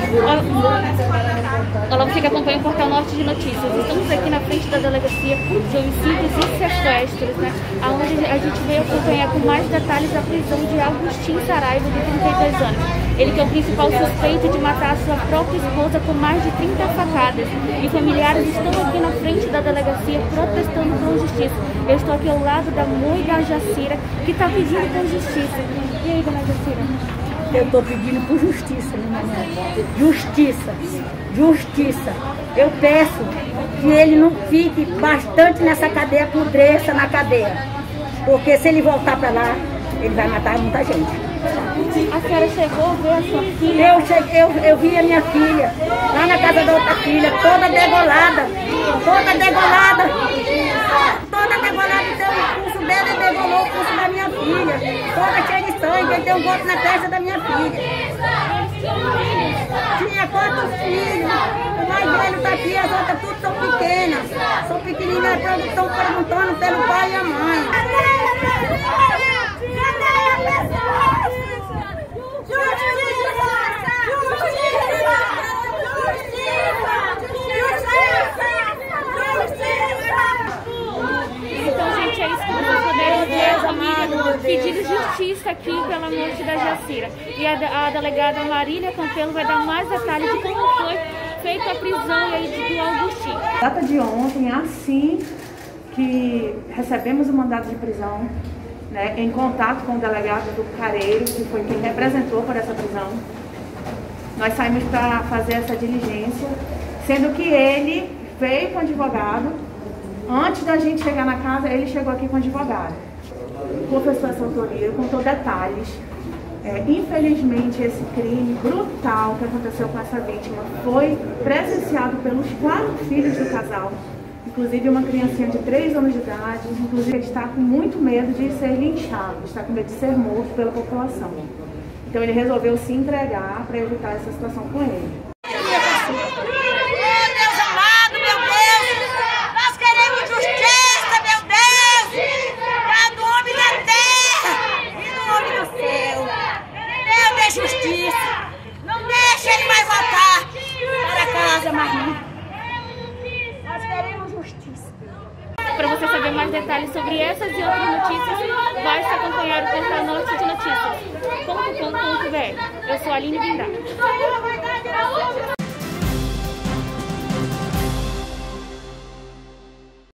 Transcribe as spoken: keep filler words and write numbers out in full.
Olá, você que acompanha o Portal Norte de Notícias. Estamos aqui na frente da Delegacia de Homicídios e Sequestros, né? Onde a gente veio acompanhar com mais detalhes a prisão de Agostinho Saraiva, de trinta e dois anos. Ele que é o principal suspeito de matar a sua própria esposa com mais de trinta facadas. E familiares estão aqui na frente da delegacia protestando por justiça. Eu estou aqui ao lado da mãe da Jacira, que está pedindo por justiça. E aí, dona Jacira? Eu estou pedindo por justiça, minha mãe. Justiça. Justiça. Eu peço que ele não fique bastante nessa cadeia, apodreça na cadeia. Porque se ele voltar para lá, ele vai matar muita gente. A senhora chegou a ver a sua filha? Eu, cheguei, eu, eu vi a minha filha, lá na casa da outra filha, toda degolada. Toda degolada. Toda degolada. Então o pulso dela degolou o pulso da minha filha. Toda cheia de sangue. Ele deu um golpe na testa da minha filha. Tinha quatro filhos. O mais velho tá aqui, as outras tudo são pequenas. São pequeninas, estão perguntando pelo pai e a mãe. Então, gente, é isso que vocês puderam ver, amigos. Pedir justiça aqui pela morte da Jacira. E a, a delegada Marília Campelo vai dar mais detalhes de como foi feita a prisão e aí do Agostinho. Na data de ontem, assim que recebemos o mandado de prisão, né, em contato com o delegado do Careiro, que foi quem representou por essa prisão, nós saímos para fazer essa diligência, sendo que ele veio com advogado. Antes da gente chegar na casa, ele chegou aqui com advogado. Confessou essa autoria, contou detalhes. É, infelizmente, esse crime brutal que aconteceu com essa vítima foi presenciado pelos quatro filhos do casal. Inclusive uma criancinha de três anos de idade. Inclusive ele está com muito medo de ser linchado, está com medo de ser morto pela população. Então ele resolveu se entregar para evitar essa situação com ele. Justiça. Não deixe ele mais voltar para casa, mais não. Nós queremos justiça. Para você saber mais detalhes sobre essas e outras notícias, basta acompanhar o Portal Norte de Notícias ponto com ponto br. Eu sou a Aline Vindar.